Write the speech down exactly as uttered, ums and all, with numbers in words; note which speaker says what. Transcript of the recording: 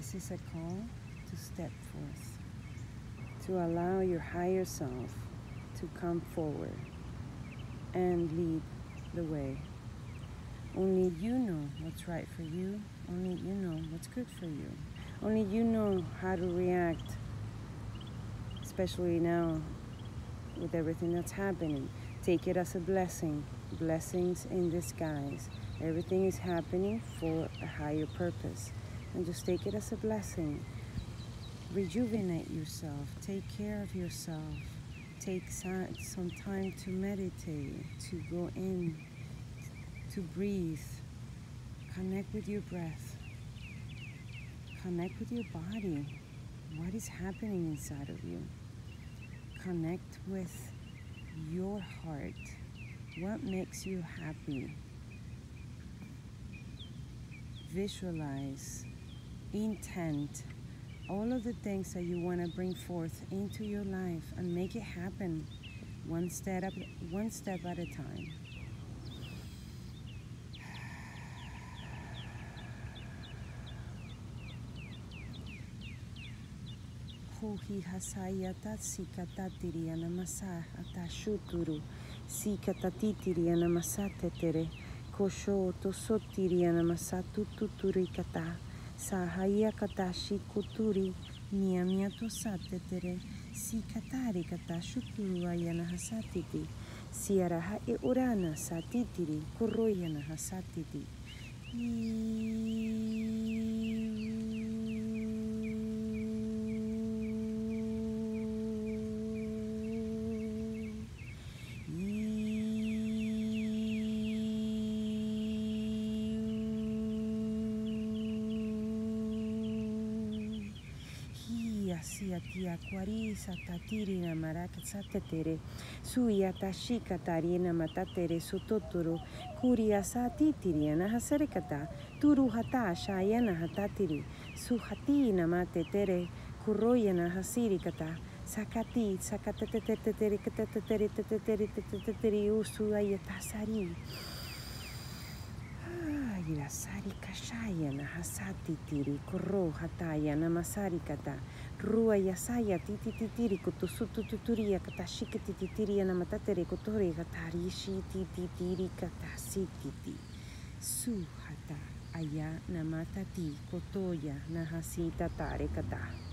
Speaker 1: This is a call to step forth, to allow your higher self to come forward and lead the way. Only you know what's right for you. Only you know what's good for you. Only you know how to react, especially now with everything that's happening. Take it as a blessing. Blessings in disguise. Everything is happening for a higher purpose. And just take it as a blessing. Rejuvenate yourself. Take care of yourself. Take some time to meditate, to go in, to breathe. Connect with your breath. Connect with your body. What is happening inside of you? Connect with your heart. What makes you happy? Visualize, intent, all of the things that you want to bring forth into your life and make it happen one step at, one step at a time. Hohi hasaya tatsikata tiriana masa atashuturu sikata titiriana masate tere kosho tosotiriana masatu tuturikata sahaya katashi kuturi niamia tosate tere sikatari kata shuturu ayana hasatiti siaraha e urana satitiri koroyana hasatiti. Tia quarisa tatirina marakasatere suya tashika tarina matatere sutoturu kuria satitiriana hasarekata turu hata shayana hatatiri suhatina matetere kuroyana hasirikata sakati sakatatetetere katatetere tetetere tetetere usuayatasari Sari kashayana hasati tiri koro hatayana masarikata rua yasaya titi titiri kutusutu tuturia katashika titiri na matatere kotori katarishi titi tiri katasititi suhata aya namatati kotoya nahasita tare kata.